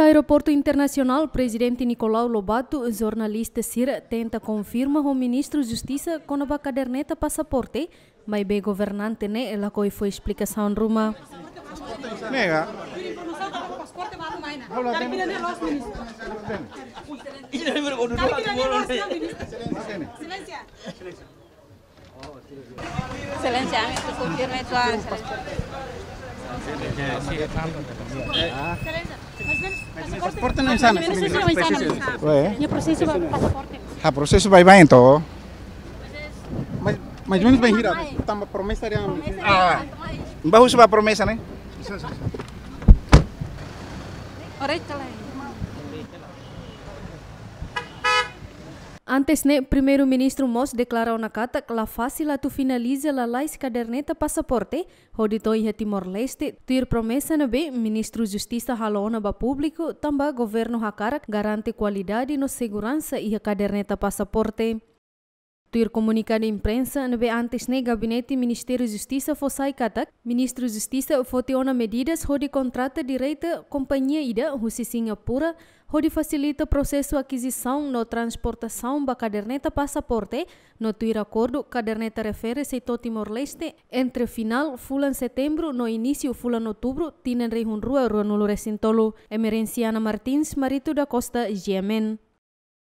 aeroporto internacional, presidente Nicolau Lobato, jornalista Sira, tenta confirma o ministro Justiça com a caderneta passaporte, mas bem governante né, ela foi explicação Ruma. Nega. Excelência, confirma sua Pasaporte não insana. Minha processo passaporte. Ha, processo vai então. Mas menos bem gira. Tamba promessa de ah. Bahu suba promessa né? Antes, né, primeiro-ministro Mos declarou na carta que a fácil tu finaliza a lei caderneta passaporte, hodito em Timor-Leste, tuir promessa na bem, ministro Justiça halona ba público, também governo hakara garante qualidade no segurança e a caderneta passaporte. Tuir comunicado à imprensa, na bem antes, né, gabinete Ministério Justiça fossai katak, ministro Justiça fotiona medidas hodi contrata direita companhia ida, husi Singapura, hodi facilita processo aquisição no transportação ba caderneta passaporte, no tuir acordo caderneta refere-se to Timor-Leste, entre final fulan setembro no início fulan outubro, tinen rehunrua ruanulu resintolo, Emerenciana Martins, Marito da Costa, Yemen.